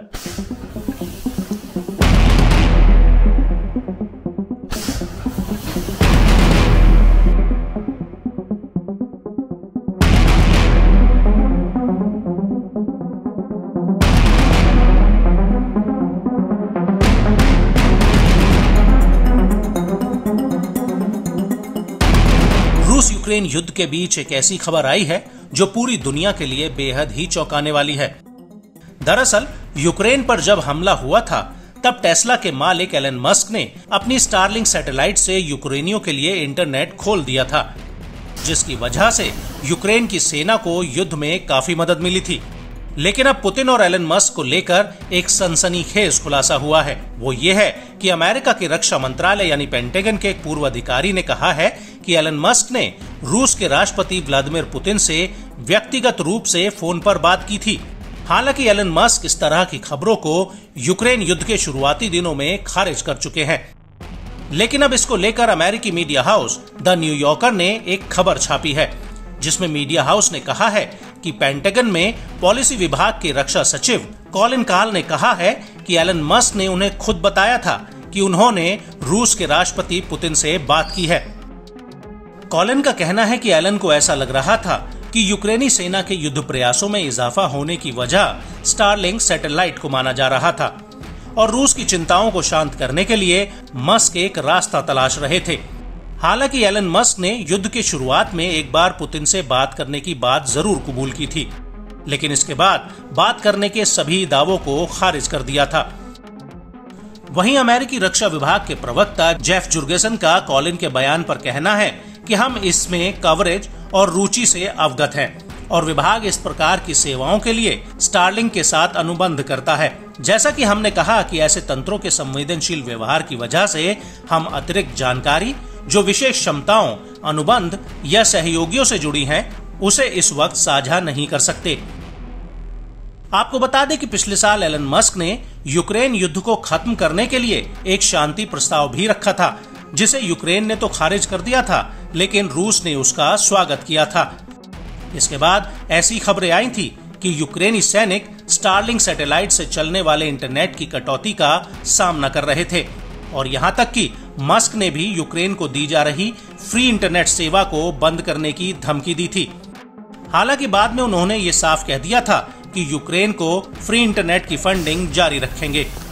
रूस यूक्रेन युद्ध के बीच एक ऐसी खबर आई है जो पूरी दुनिया के लिए बेहद ही चौंकाने वाली है। दरअसल यूक्रेन पर जब हमला हुआ था तब टेस्ला के मालिक एलन मस्क ने अपनी स्टारलिंक सैटेलाइट से यूक्रेनियों के लिए इंटरनेट खोल दिया था, जिसकी वजह से यूक्रेन की सेना को युद्ध में काफी मदद मिली थी। लेकिन अब पुतिन और एलन मस्क को लेकर एक सनसनीखेज खुलासा हुआ है। वो ये है कि अमेरिका के रक्षा मंत्रालय यानी पेंटागन के एक पूर्व अधिकारी ने कहा है कि एलन मस्क ने रूस के राष्ट्रपति व्लादिमीर पुतिन से व्यक्तिगत रूप से फोन पर बात की थी। हालांकि एलन मस्क इस तरह की खबरों को यूक्रेन युद्ध के शुरुआती दिनों में खारिज कर चुके हैं। लेकिन अब इसको लेकर अमेरिकी मीडिया हाउस द न्यूयॉर्कर ने एक खबर छापी है, जिसमें मीडिया हाउस ने कहा है कि पेंटागन में पॉलिसी विभाग के रक्षा सचिव कॉलिन काल ने कहा है कि एलन मस्क ने उन्हें खुद बताया था कि उन्होंने रूस के राष्ट्रपति पुतिन से बात की है। कॉलिन का कहना है कि एलन को ऐसा लग रहा था कि यूक्रेनी सेना के युद्ध प्रयासों में इजाफा होने की वजह स्टारलिंक सैटेलाइट को माना जा रहा था और रूस की चिंताओं को शांत करने के लिए मस्क एक रास्ता तलाश रहे थे। हालांकि एलन मस्क ने युद्ध की शुरुआत में एक बार पुतिन से बात करने की बात जरूर कबूल की थी, लेकिन इसके बाद बात करने के सभी दावों को खारिज कर दिया था। वहीं अमेरिकी रक्षा विभाग के प्रवक्ता जेफ जुर्गेसन का कॉलिन के बयान पर कहना है कि हम इसमें कवरेज और रुचि से अवगत हैं और विभाग इस प्रकार की सेवाओं के लिए स्टारलिंक के साथ अनुबंध करता है। जैसा कि हमने कहा कि ऐसे तंत्रों के संवेदनशील व्यवहार की वजह से हम अतिरिक्त जानकारी जो विशेष क्षमताओं, अनुबंध या सहयोगियों से जुड़ी हैं, उसे इस वक्त साझा नहीं कर सकते। आपको बता दें कि पिछले साल एलन मस्क ने यूक्रेन युद्ध को खत्म करने के लिए एक शांति प्रस्ताव भी रखा था, जिसे यूक्रेन ने तो खारिज कर दिया था, लेकिन रूस ने उसका स्वागत किया था। इसके बाद ऐसी खबरें आई थी कि यूक्रेनी सैनिक स्टारलिंक सैटेलाइट से चलने वाले इंटरनेट की कटौती का सामना कर रहे थे और यहां तक कि मस्क ने भी यूक्रेन को दी जा रही फ्री इंटरनेट सेवा को बंद करने की धमकी दी थी। हालांकि बाद में उन्होंने ये साफ कह दिया था कि यूक्रेन को फ्री इंटरनेट की फंडिंग जारी रखेंगे।